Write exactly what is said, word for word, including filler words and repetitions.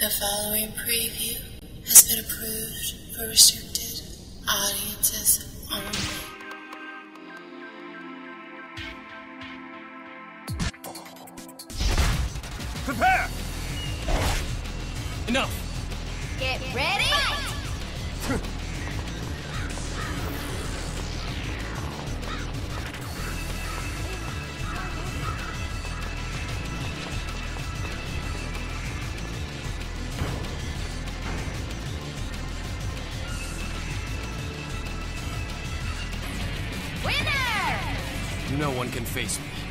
The following preview has been approved for restricted audiences only. Prepare! Enough! Get ready! Fight! No one can face me.